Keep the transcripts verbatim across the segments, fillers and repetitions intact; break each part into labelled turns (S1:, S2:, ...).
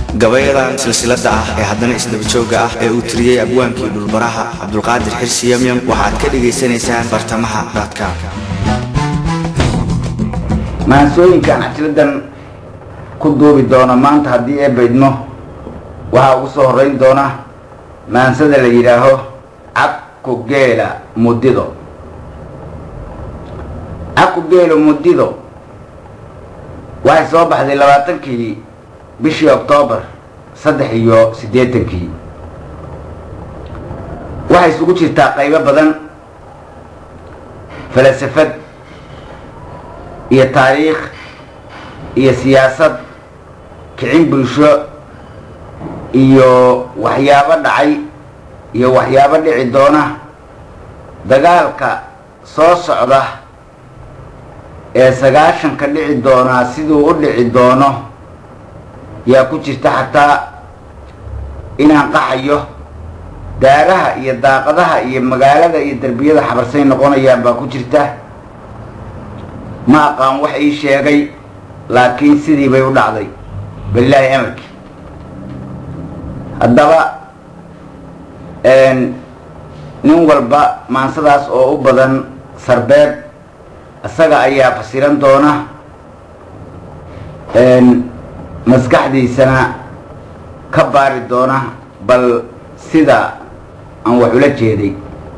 S1: gabaydan silsilada ah ee haddana isdaba jooga ah ee uu tiriyay abwaankii dhulbaraha Cabdulqaadir Xirsi Yamyam waxaad ka dhageysanaysaan bartamaha dadka
S2: maansooyinkan cajiladan ku duubi doona maanta haddii ay baydno waxa ugu soo horeyn doona maansada la yiraaho Aku geela mudido. Aku geela mudido waxay soo baxday labaatankii bishii Oktoobar saddex iyo siddeetankii. waxay isugu jirtaa qaybo badan falsafad iyo taariikh iyo siyaasad kicin bulsho iyo waxyaabo dhacay iyo waxyaabo dhici doona dagaalka soo socda ee sagaashan ka dhici doona sidoo u dhici doono yaa ku jirta xataa inaan qaxayo daaraha iyo daaqadaha iyo magaalada iyo darbiyada xabarsay noqonayaan baa ku jirta ma aqaan wax ii sheegay laakiin sidii bay u dhacday billaahi amarki haddaba nin walba maansadaas oo u badan sarbeeb isaga ayaa fasiran doona maskaxdiisana ka baari doona bal sida aan wax ula jeeday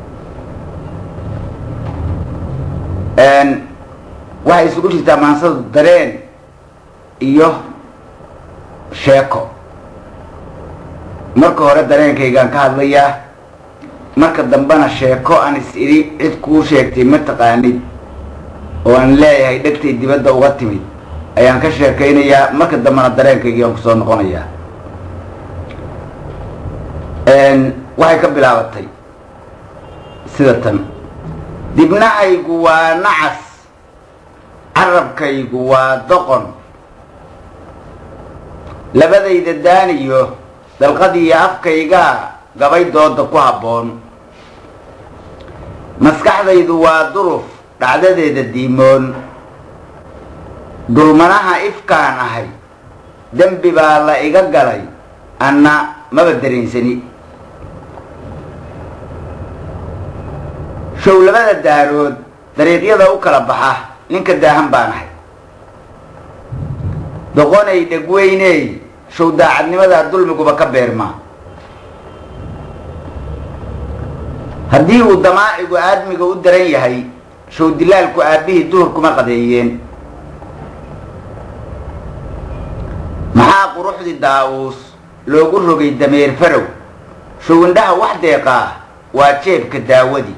S2: waxay isugu jirtaa maansadu dareen iyo sheeko marka hore dareenkaygaan ka hadlayaa marka dambena sheeko aan is iri cid kuu sheegtay ma taqaanid oo aan leeyahay dhegtay dibadda uga timid ayaan ka sheekaynayaa marka dambena dareenkaygaan kusoo noqonayaa waxay ka bilaabatay sida tan dibnahaygu waa nacas carabkaygu waa doqon labadayda daaniyo dalqadiiyo afkaygaa gabay dooda ku habboon maskaxdaydu waa duruf dhacdadeeda diimoon dulmanaha ifkaan ahay dembi baa la iga galay anna maba darensani show labada daarood dariiqyada u kala baxa ninka daahan baan ahay doqonay dhegweyney show daacadnimada dulmiguba ka beermaa haddii uu damaacigu aadmiga u daran yahay show dilaalku aabbihii duhurkuma qadeeyeen maxaa quruxdii daawuus loogu rogay dameer farow show indhaha wax deeqaa waa jeebka daawadii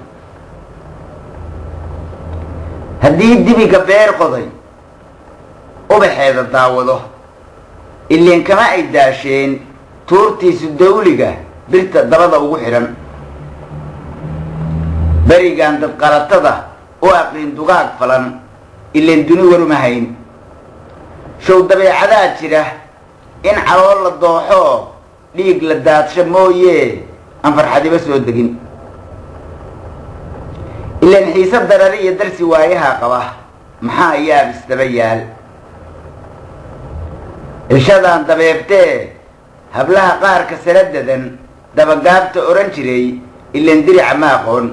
S2: haddii dibiga beer qoday ubaxeeda daawado ileen kama ay daasheen tuurtiisu dawliga birta dabada ugu xidhan berigaan dadqaratada u aqriin dugaag falan ileen duni waruma hayn show dabeecadaa jira in calool la dooxo dhiig la daadsho mooye aan farxadiba soo degin ileen xiise darari iyo darsi waayaha qaba maxaa yaab isdaba yaal ishadaan dabeebtee hablaha qaarka saradadan dabagaabta oran jiray ileen dirica ma aqoon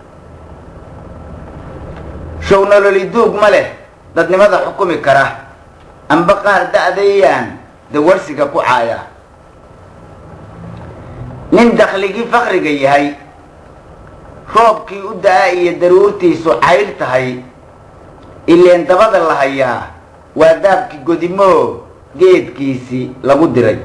S2: show nololi duug ma leh dadnimada xukumi kara amba qaar da'dayaan dawarsiga ku caaya nin dakhligii faqriga yahay roobkii u da-a iyo daruurtiisu cayr tahay ileen dabada la hayaa waa daabkii godimoo geedkiisii lagu diray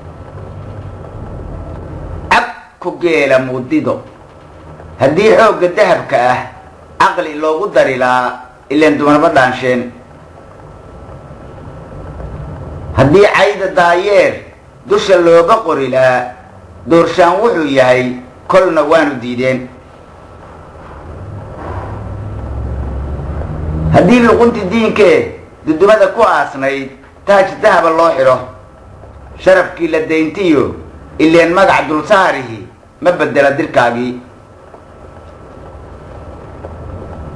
S2: Aku geela mudido haddii xoogga dahabka ah caqli loogu dari lahaa ileen dumarba dhaansheen haddii cayda daayeer dusha looga qori lahaa doorshaan wuxuu yahay kolna waanu diideen haddii luqunti diinkee dudumada ku aasnayd taaj dahaba loo xidho sharafkii la dayntiyo ileen magac dulsaarihi ma bedela dirkaagii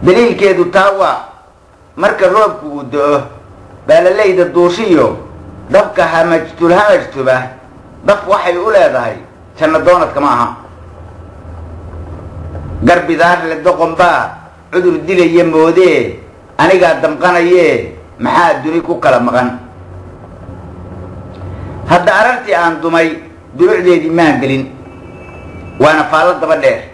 S2: daliilkeedu taa waa marka roobku uu do-o baalalayda duushiyo dabka hamajtul hamajtuba daf waxay u leedahay janno doonadka ma aha garbidaar le doqon baa cudur dilaya moodee anigaa damqanayee maxaa duni ku kala maqan hadda arartii aan dumay durucdeedii maan gelin waana faallo daba dheer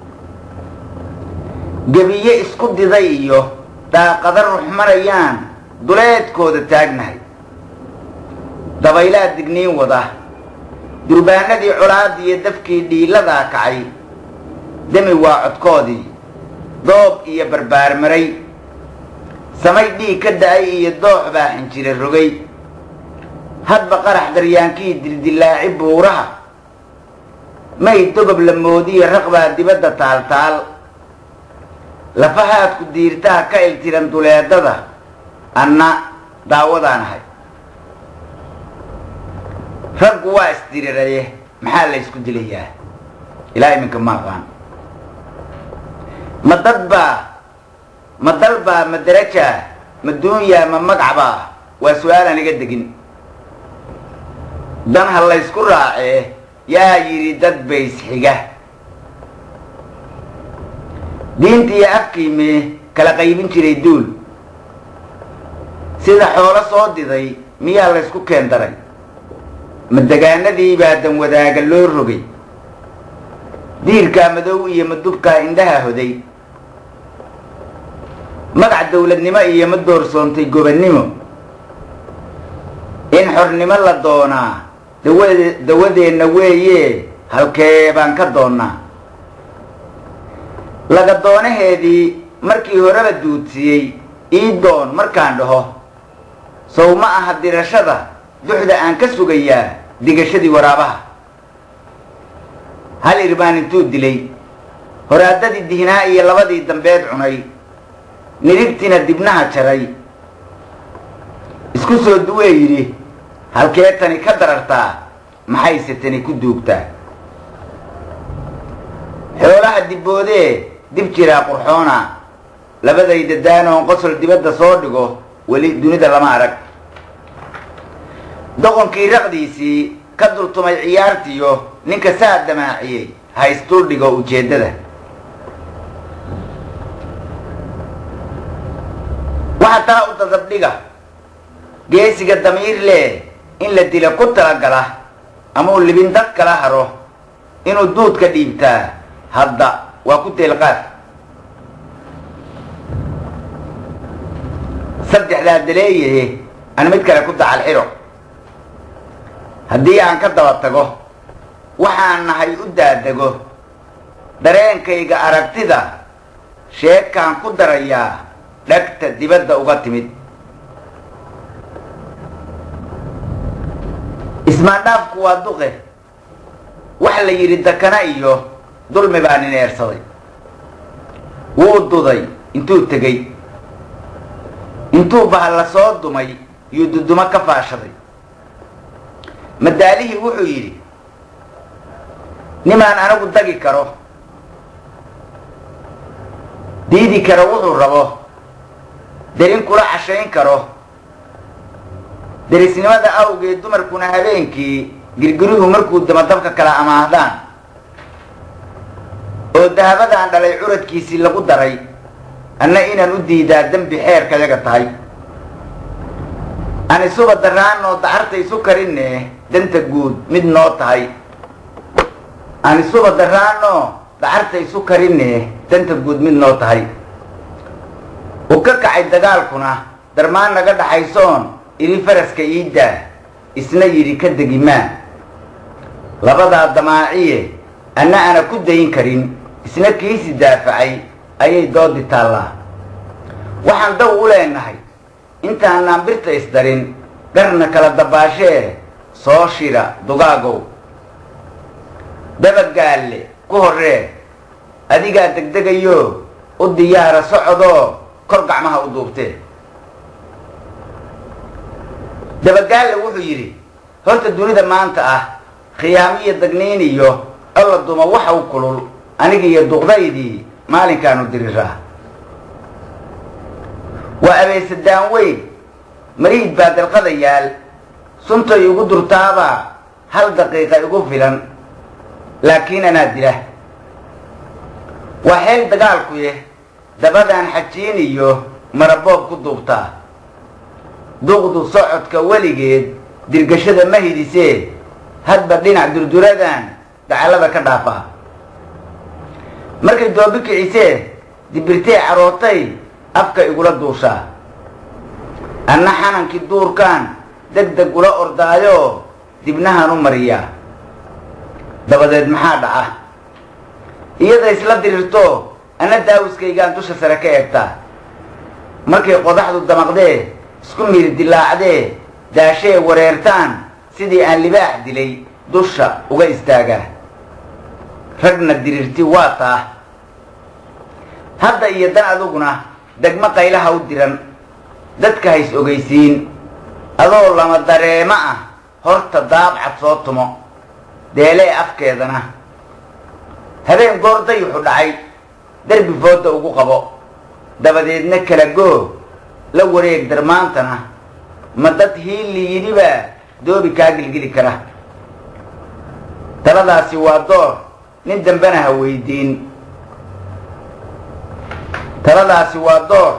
S2: gebiye isku diday iyo daaqada ruxmanayaan duleedkooda taagnahay dabaylaa digniin wada durbaanadii colaadii iyo dafkii dhiiladaa kacay demi waa codkoodii doob iyo barbaar maray samay dhiig ka da-ay iyo doox baa xinjira rogay hadba qarax daryaankii dildillaaci buuraha may dogob la moodiyo raqbaa dibadda taaltaal lafahaadku diirtaha ka iltiran duleedada anna daawadaanahay raggu waa isdiriraye maxaa la ysku dilayaa ilaa iminka ma aqaan ma dad baa ma dal baa ma darajaa ma duunyaa ma magacbaa waa su-aalaan iga degin dan ha laysku raacee yaa yidhi dad bays xiga diintiiyo afkiimee kala qaybin jiray duul sida xoolo soo diday miyaa laysku keen daray ma degaanadii baa dan wadaaga loo rogay diirkaa madow iyo madubkaa indhaha hoday magac dawladnimo iyo ma doorsoontay gobannimo in xornimo la doonaa dawade dawadeenna weeye halkee baan ka doonnaa laga doonaheedii markii horeba duudsiyey ii doon markaan dhaho sow ma aha dirashada duxda aan ka sugayaa digashadii waraabaha hal irbaan intuu dilay horaadadii dihnaa iyo labadii dambeed cunay nirigtina dibnaha jaray isku soo duwee yidhi halkee tani ka darartaa maxayse tani ku duugtaa xoolaha dibboodee dib jiraa qurxoona labadayda daanoon qosol dibadda soo dhigo weli dunida lama arag doqonkii raqdiisii ka dultumay ciyaartiyo ninka saa damaaciyey ha isdul dhigo ujeeddada waxa taa u dadabdhiga geesiga damiir leh in la dila ku talagala ama uu libin dad kala haro inuu duudka dhiibtaa hadda waa ku deelqaad saddexdaa daleeyahe ana mid kale ku dacal xidho haddii aan ka daba tago waxaan nahay u daadego dareenkayga aragtida sheekaan ku darayaa dhagta dibadda uga timid ismaandhaafku waa duqe waxa la yidhi dakana iyo dulmi baa nin eersaday wuu duday intuu tegey intuu bahalla soo dumay yuu dudumo ka faashaday madaalihii wuxuu yidhi nimaan anigu dagi karo diidi karo wuxuu rabo darin kula cashayn karo derisnimada awgeed dumarkuna habeenkii girgiruhu markuu damadabka kala amaahdaan oo dahabadaan dhalay curadkiisii lagu daray anna inaan u diidaa dembi xeerkayaga tahay aan isuba daraanoo dacarta isu karinne danta guud mid noo tahay aan isuba daraanoo dacarta isu karinne danta guud mid noo tahay u ka kacay dagaalkuna darmaan naga dhaxaysoon idhi faraska iiddaa isna yidhi ka degimaa labadaa damaaciye anna ana ku dayin karin isna kiisi daafacay ayay doodi taallaa waxaan daw u leenahay intaanaan birta isdarin garna kala dabaashee soo shira dugaagow dabagaalle ku horree adigaa degdegayo u diyaara socodoo kor gacmaha u duubtee dabagaalle wuxuu yidhi horta dunida maanta ah khiyaamiyo dagniin iyo alla duma waxa u kulul anigiiyo duqdaydii maalinkaanu diriraa waa abeesadaan weyn mariid baa dalqada yaal sunta igu durtaaba hal daqiiqa igu filan laakiin anaa dila waa xeel dagaalku yeh dabadaan xajiin iyo maraboob ku duubtaa duqdu socodka weligeed dirgashada ma hidisee hadba dhinac durduradan dacalada ka dhaafaa markay doobi kicisee dibirtee carootay afka igula duushaa anna xanankii duurkaan deg deg ula ordaayo dibnahan u mariyaa dabadeed maxaa dhaca iyada isla dirirto anna daawiskaygaan dusha sare ka eegtaa markay qodaxdu damaqdee isku miiri dilaacdee daashee wareertaan sidii aan libaax dilay dusha uga istaagaa ragna dirirti waa taa hadda iyo dan aduguna degmo qaylaha u diran dadka hays ogaysiin adoo lama dareemo ah horta daabcad soo tumo deelee afkeedana habeen goor dayuxu dhacay derbi fooda ugu qabo dabadeedna kala goo la wareeg darmaantana ma dad hiili yidhibaa doobi kaa gilgili kara taladaasi waa door nin dambena ha weydiin taladaasi waa door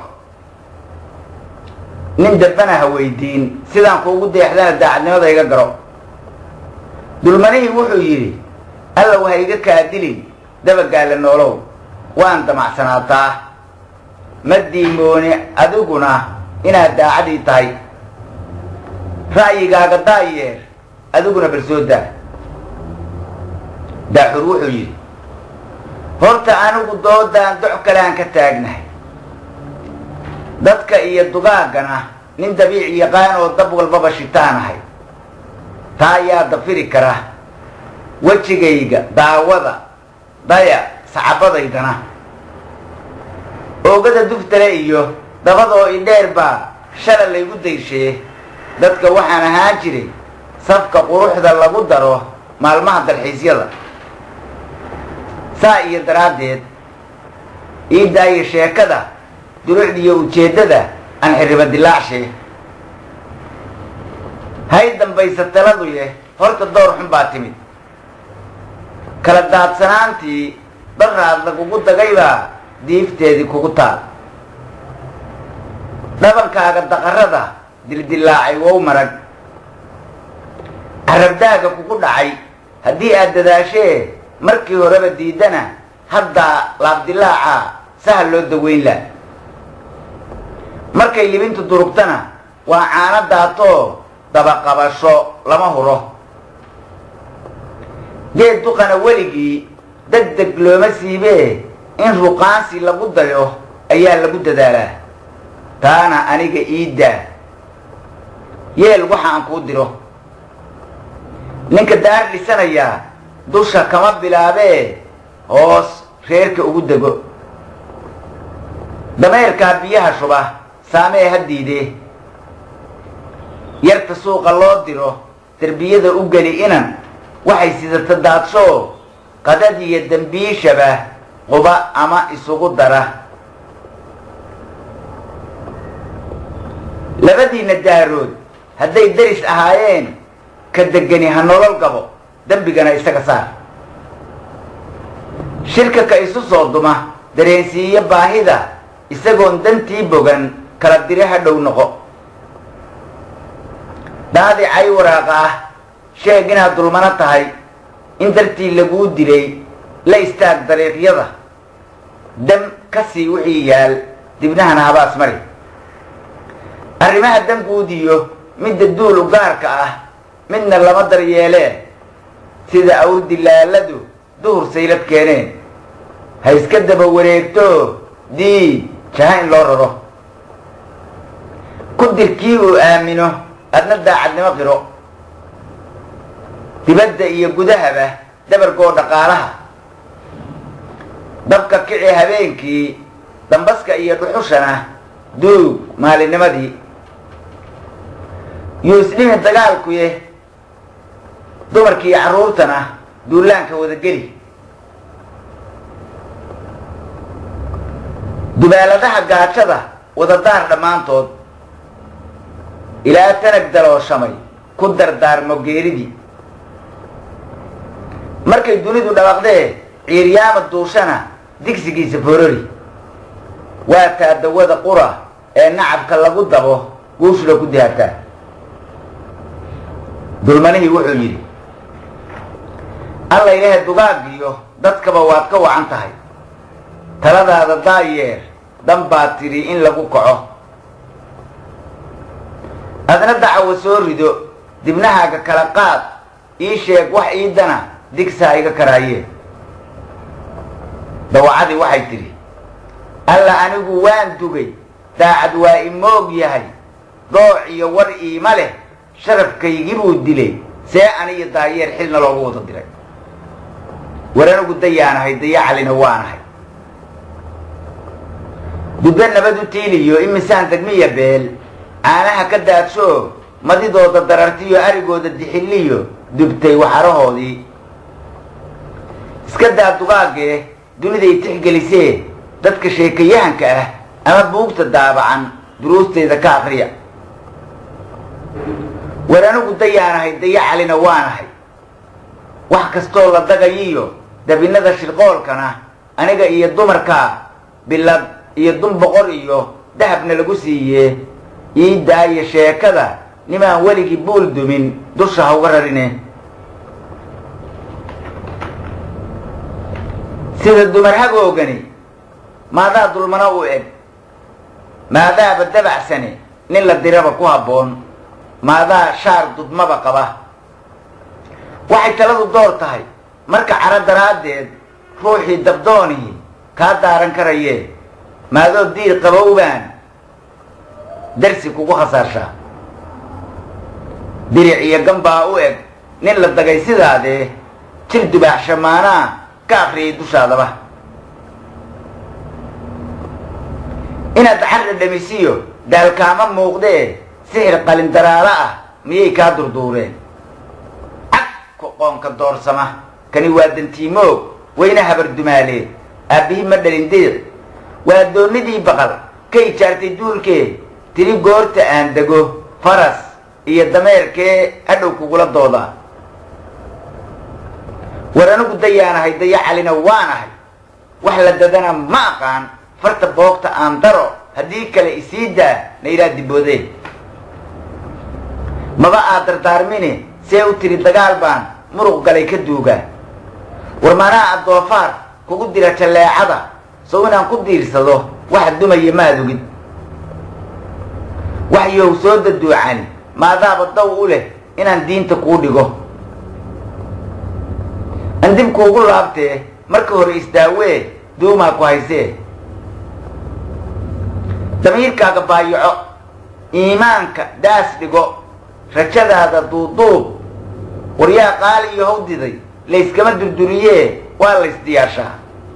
S2: nin dambena ha weydiin sidaan kuugu deexdana daacadnimada iga garo dulmanihii wuxuu yidhi allow ha iga kaa dilin dabagaalla noolow waan damacsanaataa ma diimooni adiguna inaad daacadii tahay ra'yigaaga daayeer adiguna bal soo daa daaxur wuxuu yidhi horta anigu doodaan doc kale aan ka taagnahay dadka iyo dugaaggana nin dabiici yaqaan oo dab walbaba shitaanahay taa ayaa dafiri kara wejigayga daawada daya sacabadaydana oogada duftale iyo dabadoo idheer baa shala laygu dayshee dadka waxaan ahaan jiray safka quruxda lagu daro maalmaha dalxiisyada saa iyo daraaddeed ii daayo sheekada durucdiiyo ujeeddada aan xirriba dilaacshe hay dambaysa taladu yeh horta door xun baa timid kala daadsanaantii daraad lagugu dagaybaa diifteedii kugu taal dhabankaaga daqarada dildilaacay wow marag carabdaaga kugu dhacay haddii aad dadaashee markii horeba diidana haddaa laabdilaaca sahal loo daweyn la markay libintu durugtana waa caano daatoo dabaqabasho lama huro geed duqana weligii deg deg looma siibee in ruqaansi lagu dayo ayaa lagu dadaalaa taana aniga iiddaa yeel waxa aan kuu diro ninka daar dhisanayaa dusha kama bilaabee hoos reerka ugu dego dameerkaa biyaha shuba saamee ha diidee yarta suuqa loo diro derbiyada u geli inan waxay sidata daadsho qadadiyo dembiishaba quba ama isugu dara labadiina daarood hadday daris ahaayeen ka degani ha nolol gabo dembigana isaga saar shirka ka isu soo duma dareensiiyo baahida isagoon dantii bogan kala dire ha dhow noqo daadi cay waraaqa ah sheeg inaad dulmano tahay in dartii laguu dilay la istaag dariiqyada dam ka sii wixii yaal dibnahana habaas mari arrimaha danguudiyo midda duul u gaarka ah midna lama daryeelee sida awr dilaaladu duhur saylad keeneen ha iska daba wareegto diid jaha in loo raro ku dirkii uu aamino adna daacadnimo qiro dibadda iyo gudahaba dabargoo dhaqaalaha dabka kici habeenkii dambaska iyo dhuxushana duug maalinimadii yuusdhihin dagaalkuye dumarkii iyo carruurtana duulaanka wada geli dubaaladaha gaajada wada daar dhammaantood ilaa tanag dalooshamay ku dardaarmo geeridii markay dunidu dhawaaqdee ciiryaama duushana digsigiisa forori waa taa dawada qura ee nacabka lagu dabo guushla ku daataa dulmanihii wuxuu yidhi alla ilaahay dugaagiyo dadkaba waad ka wacan tahay taladaada daayeer dan baad tidhi in lagu kaco adna dacawa soo rido dibnahaaga kala qaad ii sheeg wax iidana digsaa iga karaayee dawacadii waxay tidhi alla anigu waan dugay daacad waa imoog yahay dooc iyo war iima leh sharafkaygii buu dilay see aniyo daayeer xilna loogu wada diray war anigu dayaanahay dayacalina waanahay duddo nabad u tiiliyo imisaan degmiya beel caanaha ka daadsho madidooda darartiyo arigooda dixilliyo dubtay waxarahoodii iska daa dugaagee duniday tixgelisee dadka sheekayahanka ah ama buugta daabacan duruusteyda ka akriya war anigu dayaanahay dayacalina waanahay wax kastoo la dagayiyo dabinada shirqoolkana aniga iyo dumarkaa bilad iyo dun boqor iyo dahabna lagu siiyee ii daaya sheekada nimaan weligii buul dumin dusha ha uga rarine sida dumar hagoogani maadaa dulmana u eg maadaaba dabacsane nin la diraba ku habboon maadaa shaar dudmaba qaba waxay taladu door tahay marka caro daraaddeed ruuxii dabdoonihii kaa daaran karayee maadoo diir qabowbaan darsi kugu khasaarshaa diric iyo gambaa u eg nin la dagay sidaadee jir dubaax shamaanaa ka akriyay dushaadaba inaad xarra dhamisiyo daalkaama muuqdee sixir qalindaraalo ah miyay kaa durduureen cad koqoonka doorsama kani waa dantiimoog wayna habar dumaaleed aabbihii ma dhalin diiq waa doonnidii baqal ka ijaartay duulkee tiri goorta aan dego faras iyo dameerkee hadhow kugula doodaa war anigu dayaanahay dayacalina waanahay wax la dadana ma aqaan farta boogta aan daro haddii kale isii daa na ilaa diboodeen maba aad dardaarmine see u tiri dagaal baan muruq galay ka duugaa war maanaa addoofaar kugu dira jalleecada sow inaan ku diirsado waxa dumaya maad ogid wax yow soo daduucani maadaaba daw u leh inaan diinta kuu dhigo an dib kuugu laabtee marka hore isdaawee duumaa ku haysee damiirkaaga baayaco iimaanka daas dhigo rajadaada duuduub waryaa qaali iyo hawdiday layskama durduriyee waa laysdiyaarshaa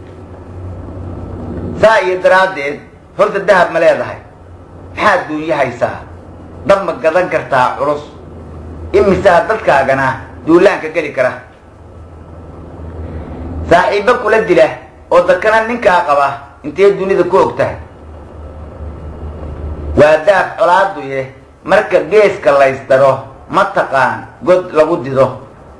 S2: saa iyo daraaddeed horta dahab ma leedahay maxaad duunyo haysaa dab ma gadan kartaa culus imisaa dadkaagana duulaanka geli kara saaxiibba kula dila oo dadkana ninkaa qaba intee dunida ku og tahay waa daaf colaaduye marka geeska laysdaro ma taqaan god lagu dido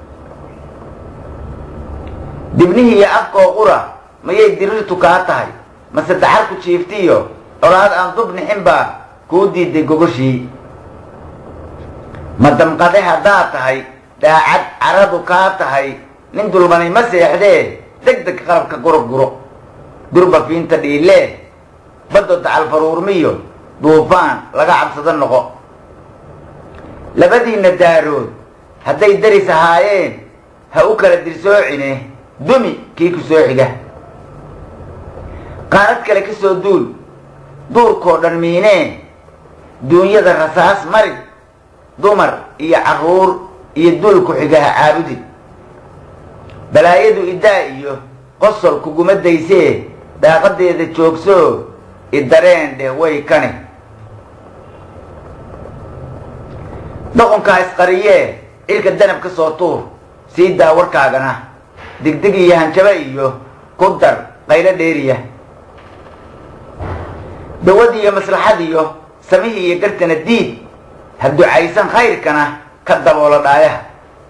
S2: dibnihii iyo afkoo qura mayay dirirtu kaa tahay mase daxar ku jiiftiyo colaad aan dub nixin baa kuu diiday gogoshii ma damqade haddaad tahay daacad caradu kaa tahay nin dulmanay ma seexdee deg deg qalabka guro guro durba fiinta dhiilee baddo dacal faruurmiyo duufaan laga cabsado noqo labadiinna daarood hadday daris ahaayeen ha u kala dirsoocine dumi kii ku soo xiga qaarad kale ka soo duul duurkoo dhan miinee duunyada rasaas mari dumar iyo carruur iyo duulku xigaha caabudi balaayadu idaa iyo qosol kuguma daysee daaqadeeda joogsoo idareen dheh way kani dhaqonkaa isqariyee cilka danab ka soo tuur sii daa warkaagana degdeg iyo hanjaba iyo ku dar qaylo dheeriya dawad iyo maslaxad iyo samihii iyo gartana diid ha ducaysan khayrkana ka daboola dhaayaha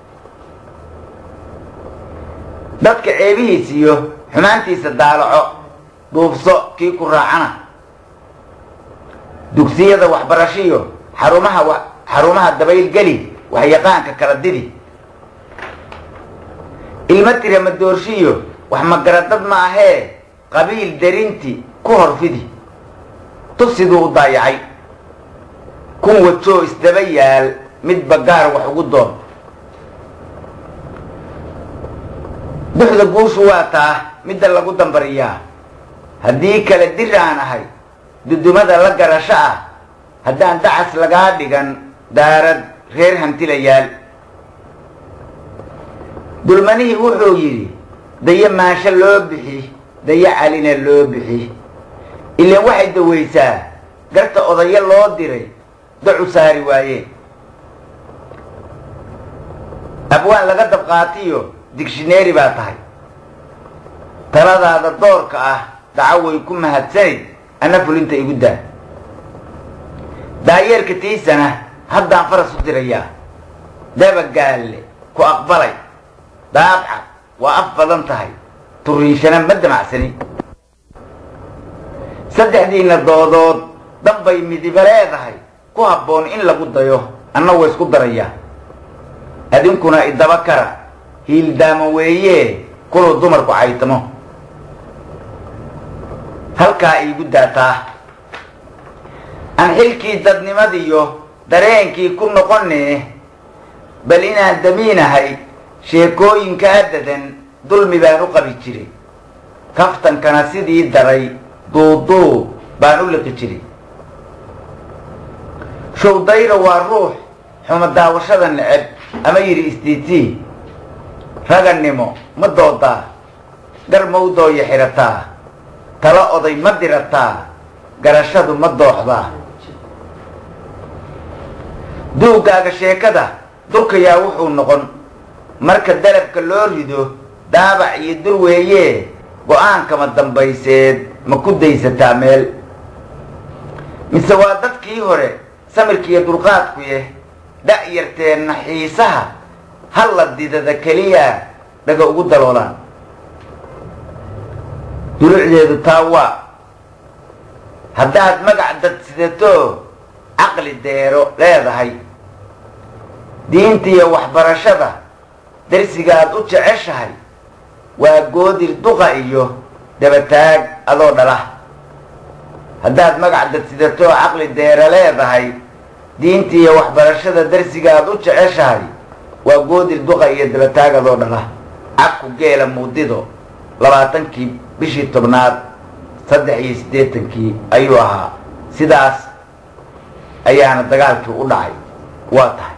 S2: dadka ceebihiis iyo xumaantiisa daalaco duufso kii ku raacana dugsiyada waxbarashiyo xarumaha xarumaha dabaylgeli waxyaqaanka kala didi ilma tira ma doorshiyo wax magaradad ma ahee qabiil darinti ku horfidi tusiduu u daayacay kun wajoo isdaba yaal midba gaar wax ugu doon duxda guushu waa taa midda lagu dambariyaa haddii kale dir aan ahay dudumada la garasho ah haddaan dacas lagaa dhigan daarad reer hantilayaal dulmanihii wuxuu yidhi dayo maansho loo bixi dayo calina loo bixi ilaan waxay dawaysaa garta odayo loo diray dacu saari waayeen abwaan laga dabqaatiyo digshineeri baa tahay taladaada doorka ah daco way ku mahadsanid ana fulinta igu daa daayeerka tiisana haddaan faras u dirayaa dabagaalle ku aqbalay daabca waa af badan tahay turiishana ma damacsani saddexdiina doodood danbay midiba leedahay ku habboon in lagu dayo anna way isku darayaa adinkuna idaba kara hiildaamo weeyee kuluu dumarku caytamo halkaa iigu daataa aan xilkii dadnimadiyo dareenkii ku noqonee bal inaan damiinahay sheekooyinkaa dadan dulmi baan u qabi jiray kaftankana sidii daray duuduub baan u liqi jiray showdayra waa ruux xuma daawashada neceb ama yidhi istiitii ragannimo ma doodaa gar mawdooya xidhataa talo oday ma dirataa garashadu ma dooxdaa duugaaga sheekada durkayaa wuxuu noqon marka dalabka loo rido daabac iyo dur weeyee go-aankama dambayseed ma ku daysataa meel mise waa dadkii hore samirkiiyo dulqaadkuye da'yarteenna xiisaha halla didada keliya dhaga ugu daloolaan dulucdeedu taa waa haddaad magac dad sidato caqli deero leedahay diintiiyo waxbarashada darsigaad u jeceshahay waa goodir duqa iyo dabataag adoo dhala haddaad magac dad sidato caqli deero leedahay diintiiyo waxbarashada darsigaad u jeceshahay waa goodir duqa iyo dabataag adoo dhala cagku geela muudido labaatankii bishii tobnaad saddex iyo siddeetankii ayuu ahaa sidaas ayaana dagaalkii u dhacay waa tahay